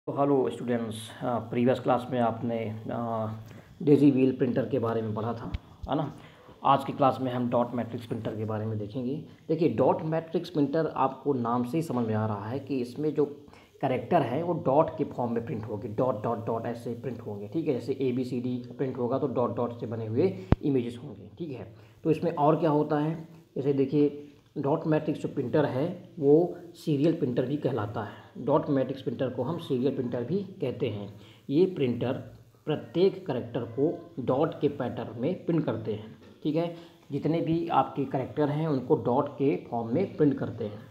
तो hello students, previous class में आपने डेजी व्हील प्रिंटर के बारे में पढ़ा था, है ना। आज की क्लास में हम डॉट मैट्रिक्स प्रिंटर के बारे में देखेंगे। देखिए, डॉट मैट्रिक्स प्रिंटर आपको नाम से ही समझ में आ रहा है कि इसमें जो कैरेक्टर है वो डॉट के फॉर्म में प्रिंट होगी। डॉट डॉट डॉट ऐसे प्रिंट होंगे, ठीक है। जैसे ABCD प्रिंट होगा तो डॉट डॉट से बने हुए इमेजेस होंगे, ठीक है। तो इसमें और क्या होता है, जैसे देखिए, डॉट मैट्रिक्स जो प्रिंटर है वो सीरियल प्रिंटर भी कहलाता है। डॉट मैट्रिक्स प्रिंटर को हम सीरियल प्रिंटर भी कहते हैं। ये प्रिंटर प्रत्येक करैक्टर को डॉट के पैटर्न में प्रिंट करते हैं, ठीक है। जितने भी आपके करैक्टर हैं उनको डॉट के फॉर्म में प्रिंट करते हैं।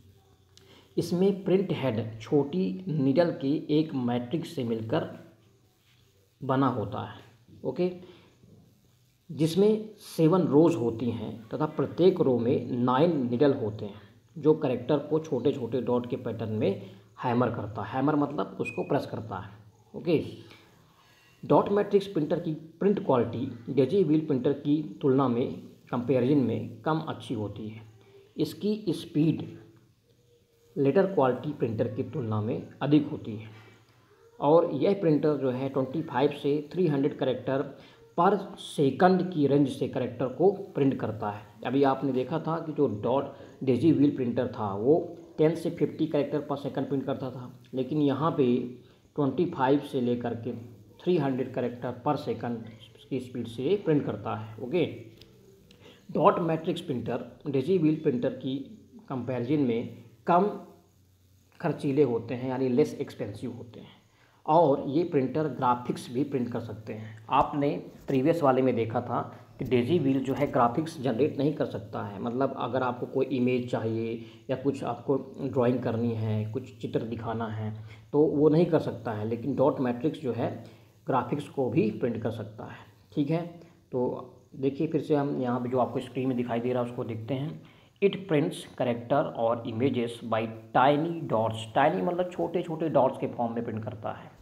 इसमें प्रिंट हेड छोटी नीडल के एक मैट्रिक्स से मिलकर बना होता है, ओके, जिसमें 7 रोज होती हैं तथा प्रत्येक रो में 9 निडल होते हैं, जो कैरेक्टर को छोटे छोटे डॉट के पैटर्न में हैमर करता है। हैमर मतलब उसको प्रेस करता है, ओके। डॉट मैट्रिक्स प्रिंटर की print quality daisy wheel printer की तुलना में कंपैरिजन में कम अच्छी होती है। इसकी स्पीड लेटर क्वालिटी प्रिंटर की तुलना में अधिक होती है और यह प्रिंटर जो है 25 से 300 कैरेक्टर पर सेकंड की रेंज से कैरेक्टर को प्रिंट करता है। अभी आपने देखा था कि जो डॉट डेजी व्हील प्रिंटर था वो 10 से 50 कैरेक्टर पर सेकंड प्रिंट करता था, लेकिन यहाँ पे 25 से लेकर के 300 कैरेक्टर पर सेकंड की स्पीड से प्रिंट करता है, okay. Dot matrix printer daisy wheel printer की कंपैरिजन में कम खर्चीले होते हैं, यानी लेस एक्सपेंसिव होते हैं, और ये प्रिंटर ग्राफिक्स भी प्रिंट कर सकते हैं। आपने प्रीवियस वाले में देखा था कि डेजी व्हील जो है ग्राफिक्स जनरेट नहीं कर सकता है। मतलब अगर आपको कोई इमेज चाहिए या कुछ आपको ड्राइंग करनी है, कुछ चित्र दिखाना है, तो वो नहीं कर सकता है, लेकिन डॉट मैट्रिक्स जो है ग्राफिक्स को भी प्रिंट कर सकता है, ठीक है। तो देखिए, फिर से हम यहाँ पर जो आपको स्क्रीन में दिखाई दे रहा है उसको देखते हैं। इट प्रिंट्स करेक्टर और images by tiny dots. Tiny मतलब छोटे छोटे डॉट्स के फॉर्म में प्रिंट करता है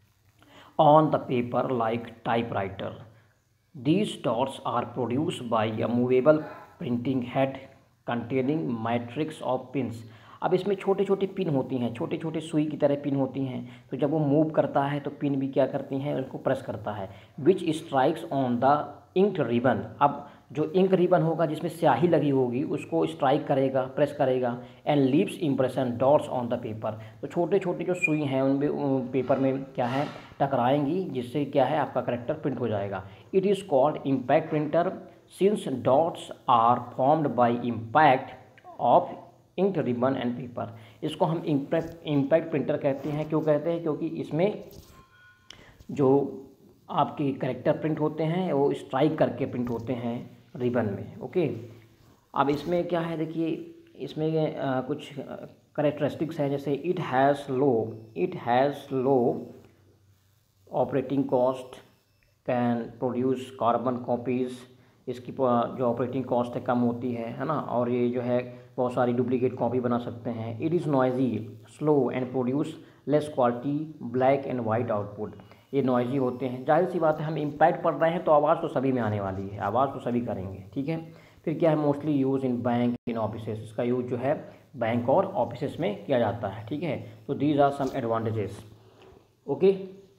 on the paper like typewriter. These dots are produced by a movable printing head containing matrix of pins। अब इसमें छोटे छोटे पिन होती हैं, छोटे छोटे सुई की तरह पिन होती हैं, तो जब वो मूव करता है तो पिन भी क्या करती हैं, उनको प्रेस करता है। Which strikes on the ink ribbon. अब जो इंक रिबन होगा जिसमें स्याही लगी होगी उसको स्ट्राइक करेगा, प्रेस करेगा, and leaves impression dots on the paper. तो छोटे छोटे जो सुई हैं उनमें पेपर में क्या है टकराएंगी, जिससे क्या है आपका करेक्टर प्रिंट हो जाएगा। It is called impact printer since dots are formed by impact of ink ribbon and paper. इसको हम इम्पैक्ट प्रिंटर कहते हैं। क्यों कहते हैं? क्योंकि इसमें जो आपके करेक्टर प्रिंट होते हैं वो स्ट्राइक करके प्रिंट होते हैं रिबन में, ओके। अब इसमें क्या है, देखिए, इसमें कुछ करेक्टरिस्टिक्स हैं, जैसे it has low operating cost, can produce carbon copies. इसकी जो ऑपरेटिंग कॉस्ट है कम होती है ना, और ये जो है बहुत सारी डुप्लीकेट कॉपी बना सकते हैं। It is noisy, slow and produce less quality black and white output. ये नॉइजी होते हैं, जाहिर सी बात है, हम इम्पैक्ट पढ़ रहे हैं तो आवाज़ तो सभी में आने वाली है, आवाज़ तो सभी करेंगे, ठीक है। फिर क्या है, mostly use in bank in offices. इसका यूज़ जो है बैंक और ऑफिसेस में किया जाता है, ठीक है। तो these are some advantages, okay.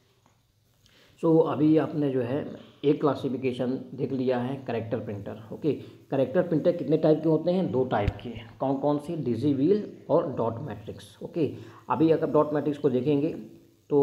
So अभी आपने जो है एक क्लासिफिकेशन देख लिया है character printer, okay. Character printer कितने टाइप के होते हैं? 2 टाइप के। कौन कौन से? डेजी व्हील और डॉट मैट्रिक्स, ओके। अभी अगर डॉट मैट्रिक्स को देखेंगे तो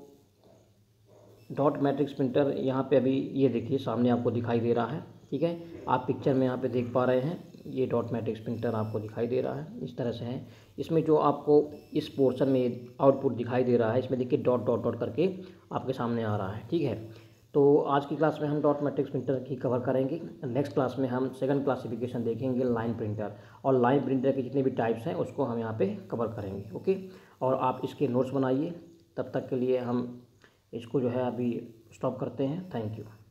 डॉट मैट्रिक्स प्रिंटर यहाँ पे अभी ये देखिए सामने आपको दिखाई दे रहा है, ठीक है। आप पिक्चर में यहाँ पे देख पा रहे हैं, ये डॉट मैट्रिक्स प्रिंटर आपको दिखाई दे रहा है, इस तरह से है। इसमें जो आपको इस पोर्शन में आउटपुट दिखाई दे रहा है, इसमें देखिए डॉट डॉट डॉट करके आपके सामने आ रहा है, ठीक है। तो आज की क्लास में हम डॉट मैट्रिक्स प्रिंटर की कवर करेंगे। नेक्स्ट क्लास में हम सेकंड क्लासिफिकेशन देखेंगे, लाइन प्रिंटर, और लाइन प्रिंटर के जितने भी टाइप्स हैं उसको हम यहाँ पे कवर करेंगे, ओके। और आप इसके नोट्स बनाइए। तब तक के लिए हम इसको जो है अभी स्टॉप करते हैं। Thank you.